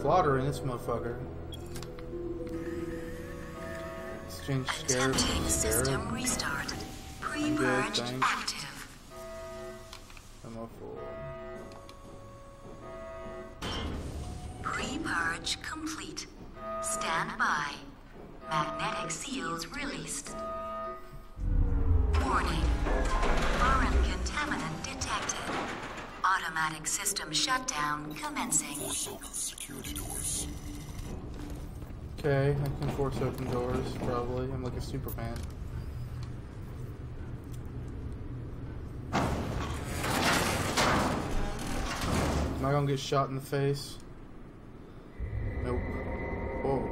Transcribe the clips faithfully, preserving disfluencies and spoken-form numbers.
slaughtering this motherfucker. Exchange scarab. Attempting Scarab. system restart. Good, Pre-purge thanks. active. Ammo full. Pre-purge complete. Stand by. Magnetic seals released. Warning. Foreign contaminant detected. Automatic system shutdown commencing. Force open the security doors. Okay, I can force open doors, probably. I'm like a Superman. Am I gonna get shot in the face? Nope. Whoa.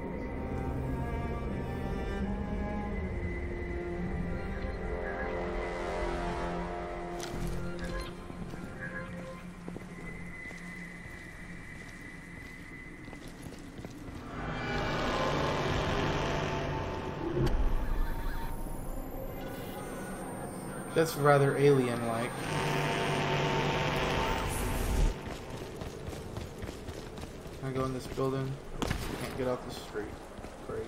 That's rather alien-like. Can I go in this building? Can't get off the street. Great.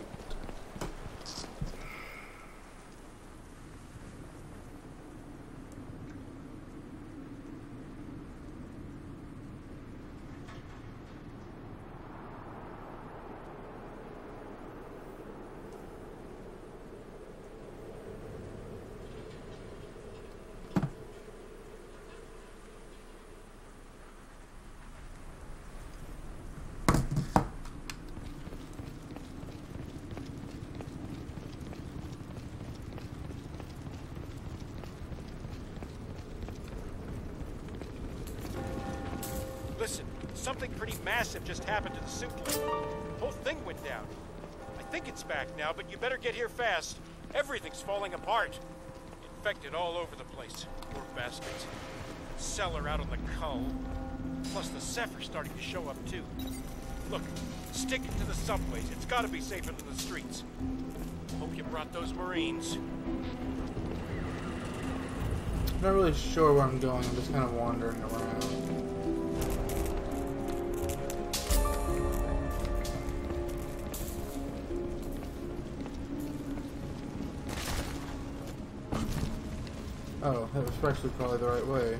Listen, something pretty massive just happened to the suit case. The whole thing went down. I think it's back now, but you better get here fast. Everything's falling apart. Infected all over the place. Poor bastards. Cellar out on the cull. Plus the Zephyr's starting to show up too. Look, stick it to the subways. It's gotta be safer than the streets. Hope you brought those Marines. I'm not really sure where I'm going. I'm just kind of wandering around. Oh, that was actually probably the right way.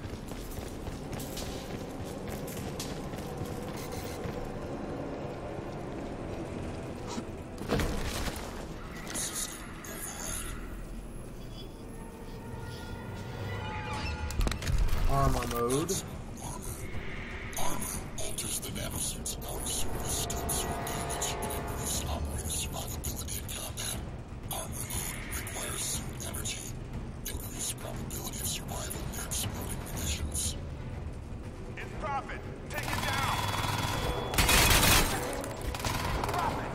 Armor mode. Armor alters the nanosuit's outer surface to absorb damage and increase operator survivability in combat. Armor mode requires suit energy. Increased probability of survival near exploding conditions. It's Prophet! Take it down! Prophet!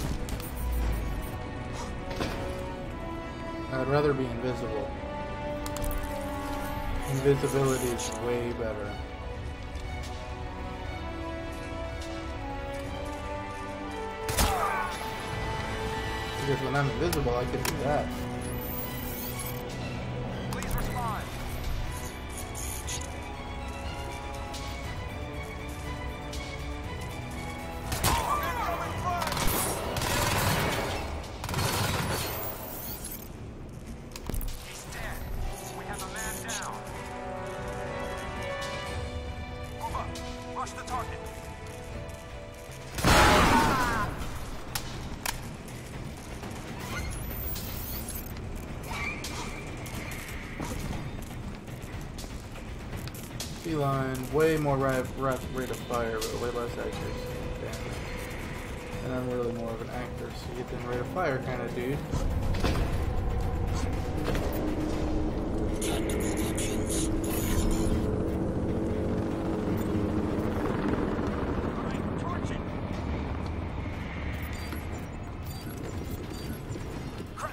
I'd rather be invisible. Invisibility is way better. Because when I'm invisible, I can do that. Please respond! Incoming fire! He's dead. We have a man down. Move up. Rush the target. Feline, way more rate, rate, rate of fire, but way less accuracy. Damn. And I'm really more of an accuracy than rate of fire kind of dude. Tactical options available. Alright, torching! Craig!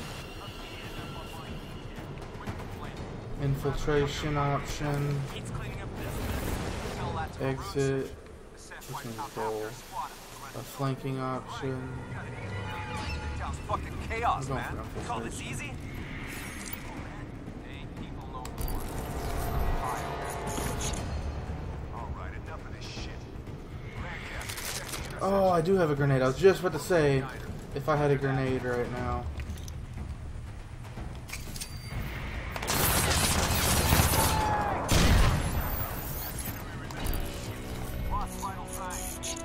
Infiltration option, He's cleaning up this. Tell that to exit, Seth which went out control, after squad him. a flanking option. Sounds fucking chaos, I'm going man. for Call this infiltration. easy? Ain't people no more. Alright, enough of this shit. Landcast. Oh, I do have a grenade. I was just about to say, if I had a grenade right now. Lost vital signs.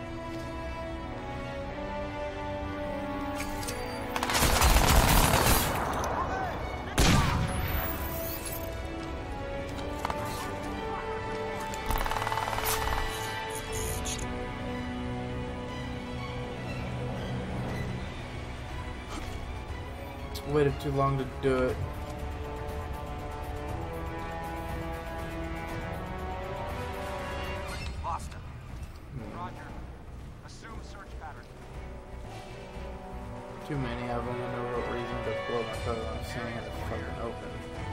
Waited too long to do it. Lost him. Roger. Assume search pattern. Too many of them and no real reason to blow my cover when I'm seeing it fucking open.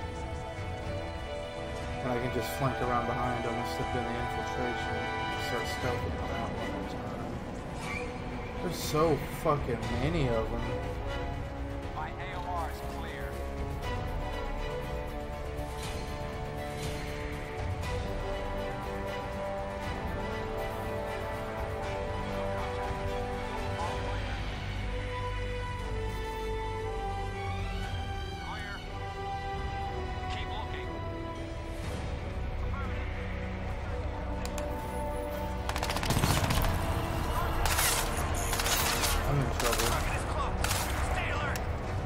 And I can just flank around behind them and slip in the infiltration and start stealthing them out one at a time. There's so fucking many of them. My A O R is clear. Clear. Keep looking. I'm in trouble. Target is close. Stay alert.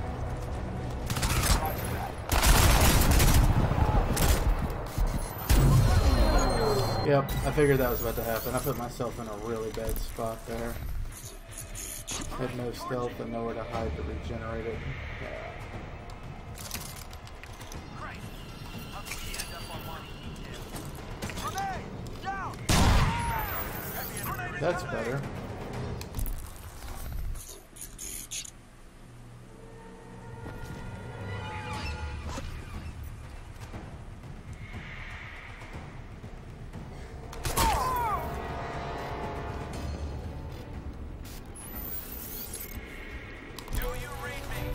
Yep, I figured that was about to happen. I put myself in a really bad spot there. Had no stealth and nowhere to hide to regenerate it. Yeah. Great. How did we end up on marking detail? Grenade! Down! Grenade is That's down. better. Do you read me?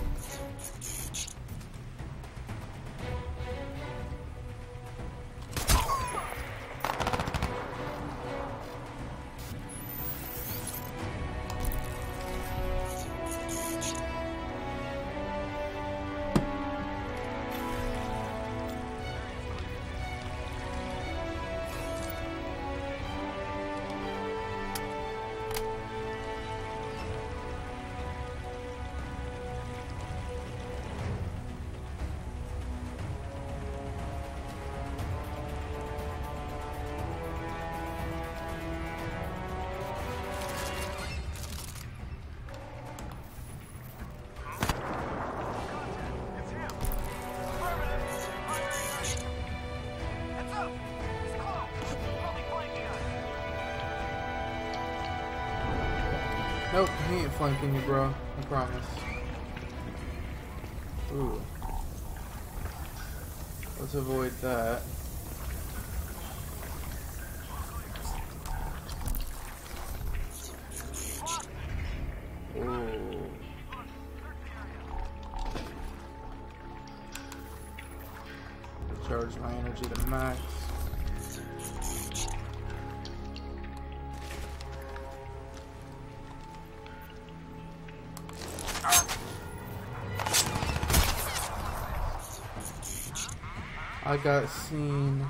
It's him. Affirmative. Firing. Heads up. He's close. Probably flanking us. Nope, he ain't flanking you, bro. I promise. Ooh. Let's avoid that. Ooh. Recharge my energy to max. I got seen.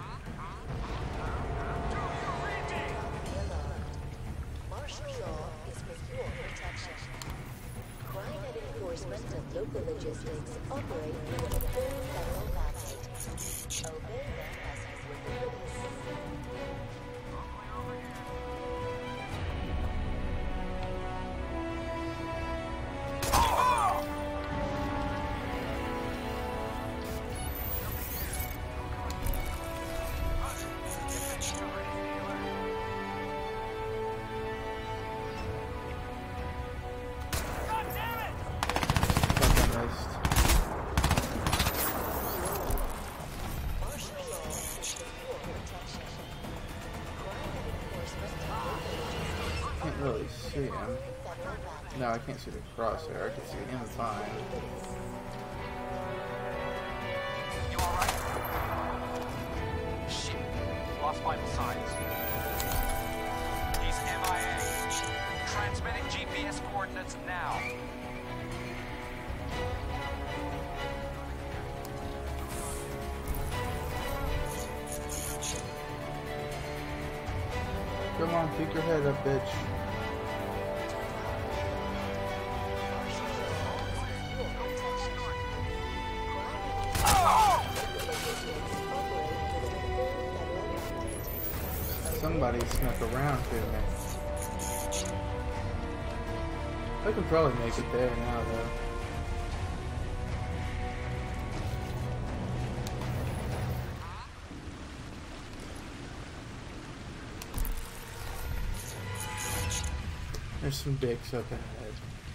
Martial law is with your protection. Crime and enforcement and local logistics operate within a full federal mandate. Obey them as you would the police. God damn it! Fucking missed. Martial law is with your protection. Crime and enforcement and local logistics Can't really see him. federal mandate. No, I can't see the crosshair. I can see him fine. You alright? Shit. Lost vital signs. He's M I A. Trent coordinates now. Come on, pick your head up, bitch. Somebody snuck around to me. I can probably make it there now, though. There's some dicks up ahead.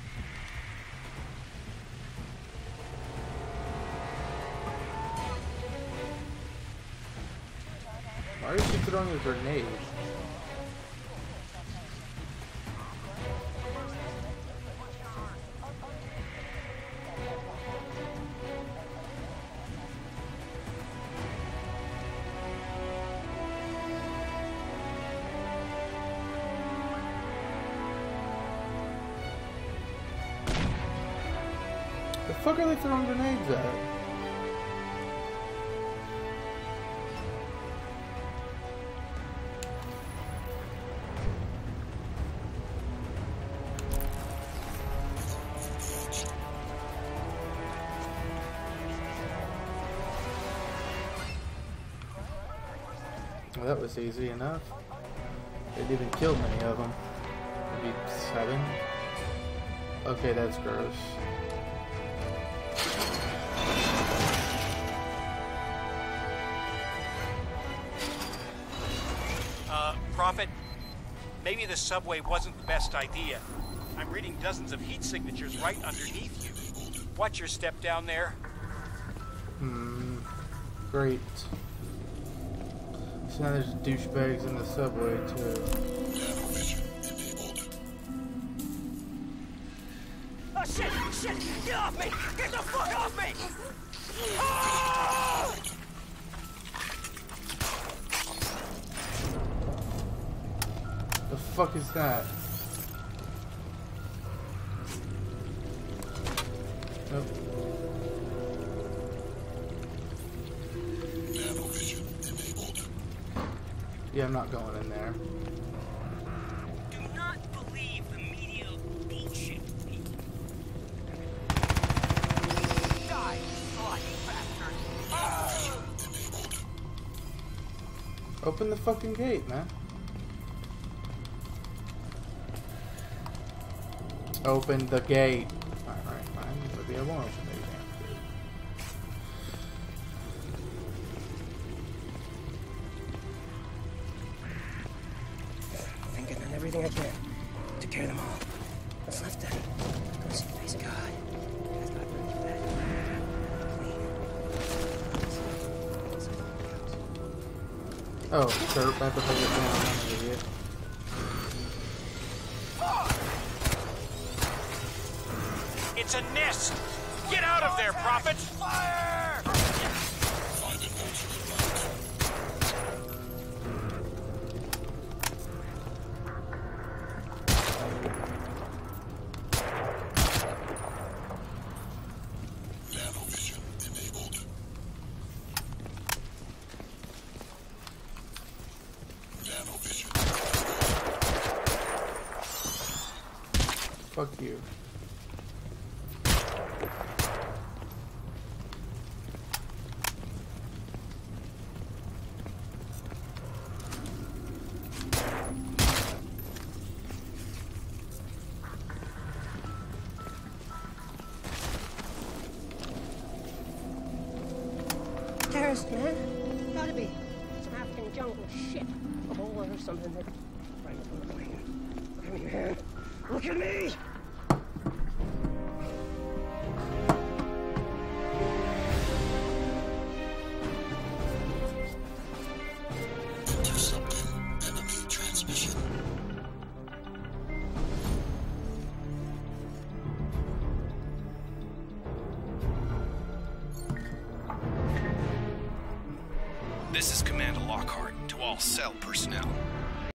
Why are you throwing a grenade? The fuck are they throwing grenades at? Well, that was easy enough. They didn't even kill many of them. Maybe seven. Okay, that's gross. Uh, Prophet, maybe the subway wasn't the best idea. I'm reading dozens of heat signatures right underneath you. Watch your step down there. Hmm. Great. So now there's douchebags in the subway too. Oh shit! Shit! Get off me! Get the fuck off me! Ah! The fuck is that? Nope. Nanovision enabled. Yeah, I'm not going in there. Do not believe the media bullshit. Die, slimy bastard! Ah! Open the fucking gate, man. Open the gate. Alright, alright, fine. Maybe I won't open the damn gate. Thinking on everything I can to care them all. What's left then? Go see face God. That's not really bad. Clean. Oh, derp, I have to put it down. I'm an idiot. It's a nest! Get out of there, Prophet! Fire! Find an alternate route. Nanovision enabled. Nanovision. Fuck you. Terrorist, man. Gotta be. Some African jungle shit. A hole or something that... Right from the plane. Look at me, man. Look at me! Intercepting enemy transmission. This is Commander Lockhart to all cell personnel.